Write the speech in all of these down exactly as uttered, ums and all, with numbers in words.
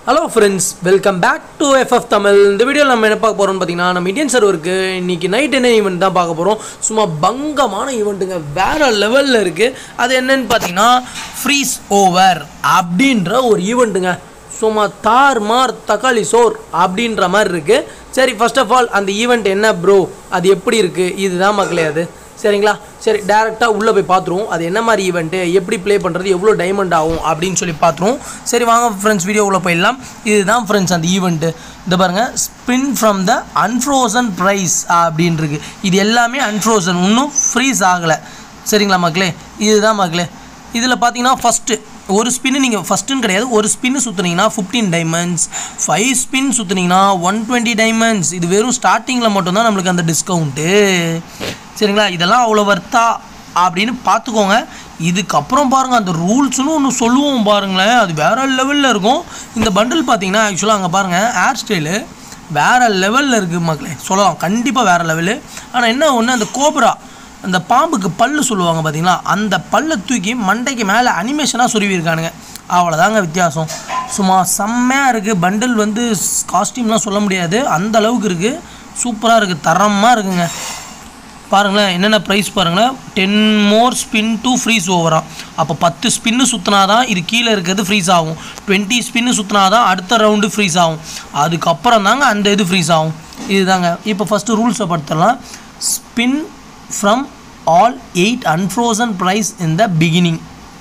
Hello friends, welcome back to FFTamil. இந்த வீடியோல நம்ம என்ன பார்க்க போறோம்னு பாத்தீங்கன்னா நம்ம இந்தியன் சர்வருக்கு இன்னைக்கு நைட் என்ன ஈவென்ட் தான் பார்க்க போறோம். சும்மா பங்கமான ஈவென்ட்ங்க வேற லெவல்ல இருக்கு. அது என்னன்னு பாத்தீங்கன்னா ஃப்ரீஸ் ஓவர் அப்படின்ற ஒரு ஈவென்ட்ங்க. சும்மா தார் மார் தக்காளி சோர் அப்படின்ற மாதிரி இருக்கு. சரி ஃபர்ஸ்ட் ஆஃப் ஆல் அந்த ஈவென்ட் என்ன ப்ரோ, அது எப்படி இருக்கு, இதுதான் மக்களே அது. சரிங்களா? சரி டைரெக்டாக உள்ளே போய் பார்த்துருவோம். அது என்ன மாதிரி ஈவெண்ட்டு, எப்படி ப்ளே பண்ணுறது, எவ்வளோ டைமண்ட் ஆகும் அப்படின்னு சொல்லி பார்த்துருவோம். சரி வாங்க ஃப்ரெண்ட்ஸ் வீடியோக்குள்ளே போயிடலாம். இதுதான் ஃப்ரெண்ட்ஸ் அந்த ஈவெண்ட்டு. இந்த பாருங்கள், spin from the unfrozen prize அப்படின்னு இருக்கு. இது எல்லாமே அன்ஃப்ரோசன், இன்னும் ஃப்ரீஸ் ஆகலை. சரிங்களா மக்களே? இதுதான் மக்களே. இதில் பார்த்தீங்கன்னா ஃபஸ்ட்டு ஒரு ஸ்பின்னு நீங்கள் ஃபஸ்ட்டுன்னு கிடையாது, ஒரு ஸ்பின்னு சுற்றுனீங்கன்னா ஃபிஃப்டீன் டைமண்ட்ஸ், ஃபைவ் ஸ்பின் சுற்றுனீங்கன்னா ஒன் டுவெண்ட்டி டைமண்ட்ஸ். இது வெறும் ஸ்டார்டிங்கில் மட்டும்தான் நம்மளுக்கு அந்த டிஸ்கவுண்ட்டு. சரிங்களா? இதெல்லாம் அவ்வளோ வர்த்தா அப்படின்னு பார்த்துக்கோங்க. இதுக்கப்புறம் பாருங்கள் அந்த ரூல்ஸ்னு ஒன்று சொல்லுவோம் பாருங்களேன், அது வேறு லெவலில் இருக்கும். இந்த பண்டில் பார்த்தீங்கன்னா ஆக்சுவலாக அங்கே பாருங்கள் ஹேர் ஸ்டைலு வேறு லெவலில் இருக்குது மக்களே, சொல்லலாம் கண்டிப்பாக வேறு லெவலு. ஆனால் என்ன ஒன்று, அந்த கோப்ரா அந்த பாம்புக்கு பல்லு சொல்லுவாங்க பார்த்தீங்களா, அந்த பல்லை தூக்கி மண்டைக்கு மேலே அனிமேஷனாக சொருவிருக்கானுங்க. அவ்வளோதாங்க வித்தியாசம். சும்மா செம்மையாக இருக்குது. பண்டில் வந்து காஸ்டியூம்லாம் சொல்ல முடியாது, அந்த அளவுக்கு இருக்குது. சூப்பராக இருக்குது, தரமாக இருக்குங்க. பாருங்களேன் என்னென்ன ப்ரைஸ் பாருங்களேன். Ten more spin to freeze ஓவராக. அப்போ பத்து ஸ்பின்னு சுற்றினா தான் இது கீழே இருக்கிறது ஃப்ரீஸ் ஆகும். டுவெண்ட்டி ஸ்பின்னு சுற்றினா தான் அடுத்த ரவுண்டு ஃப்ரீஸ் ஆகும். அதுக்கப்புறம் தாங்க அந்த இது ஃப்ரீஸ் ஆகும். இதுதாங்க. இப்போ ஃபஸ்ட்டு ரூல்ஸை படுத்தலாம். Spin from all eight unfrozen prize in the beginning.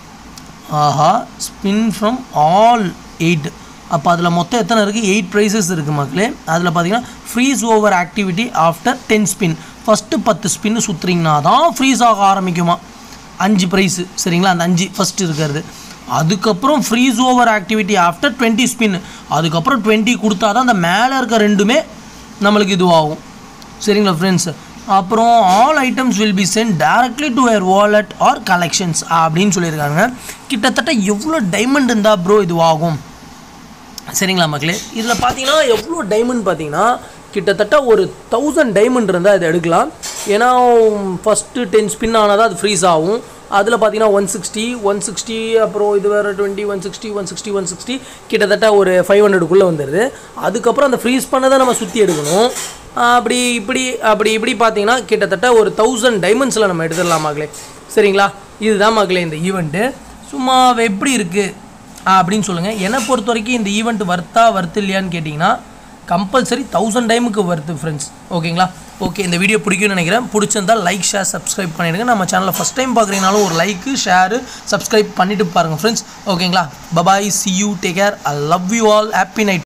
ஆஹா, ஸ்பின் ஃப்ரம் ஆல் எயிட். அப்போ அதில் மொத்தம் எத்தனை இருக்குது? எயிட் ப்ரைஸஸ் இருக்குது மக்களே. அதில் பார்த்தீங்கன்னா freeze over activity after ten spin. First பத்து ஸ்பின்னு சுற்றுறீங்கன்னா தான் ஃப்ரீஸ் ஆக ஆரம்பிக்குமா அஞ்சு ப்ரைஸு. சரிங்களா? அந்த அஞ்சு ஃபஸ்ட்டு இருக்கிறது. அதுக்கப்புறம் freeze over activity after twenty spin. அதுக்கப்புறம் டுவெண்ட்டி கொடுத்தா தான் அந்த மேலே இருக்க ரெண்டுமே நம்மளுக்கு இதுவாகும். சரிங்களா ஃப்ரெண்ட்ஸ்? அப்புறம் all items will be sent directly to your wallet or collections அப்படின்னு சொல்லியிருக்காங்க. கிட்டத்தட்ட எவ்வளோ டைமண்ட் இருந்தால் ப்ரோ இதுவாகும்? சரிங்களா மக்களே? இதில் பார்த்தீங்கன்னா எவ்வளோ டைமண்ட் பார்த்தீங்கன்னா கிட்டத்தட்ட ஒரு தௌசண்ட் டைமண்ட் இருந்தால் இது எடுக்கலாம். ஏன்னா ஃபஸ்ட்டு டென் ஸ்பின் ஆனால் தான் அது ஃப்ரீஸ் ஆகும். அதில் பார்த்தீங்கன்னா ஒன் சிக்ஸ்டி ஒன் சிக்ஸ்டி அப்புறம் இது வேறு twenty one sixty one sixty one sixty கிட்டத்தட்ட ஒரு ஃபைவ் ஹண்ட்ரடுக்குள்ளே வந்துடுது. அதுக்கப்புறம் அந்த ஃப்ரீஸ் பண்ணதை நம்ம சுற்றி எடுக்கணும். அப்படி இப்படி அப்படி இப்படி பார்த்தீங்கன்னா கிட்டத்தட்ட ஒரு தௌசண்ட் டைமண்ட்ஸில் நம்ம எடுத்துடலாம் மக்களே. சரிங்களா? இதுதான் மக்களே இந்த ஈவெண்ட்டு. சும்மா எப்படி இருக்குது அப்படின்னு சொல்லுங்கள். என்னை பொறுத்த வரைக்கும் இந்த ஈவெண்ட் வர்த்தா வர்த்து இல்லையான்னு கேட்டிங்கன்னா கம்பல்சரி தௌசண்ட் டைமுக்கு வருது ஃப்ரெண்ட்ஸ். ஓகேங்களா? ஓகே, இந்த வீடியோ பிடிக்கும்னு நினைக்கிறேன். பிடிச்சிருந்தால் லைக் ஷேர் சப்ஸ்கிரைப் பண்ணிவிடுங்க. நம்ம சேனலில் ஃபஸ்ட் டைம் பார்க்குறீங்கனாலும் ஒரு லைக்கு ஷேரு சப்ஸ்கிரைப் பண்ணிவிட்டு பாருங்கள் ஃப்ரெண்ட்ஸ். ஓகேங்களா? Bye bye, see you, take care, I love you all, happy night.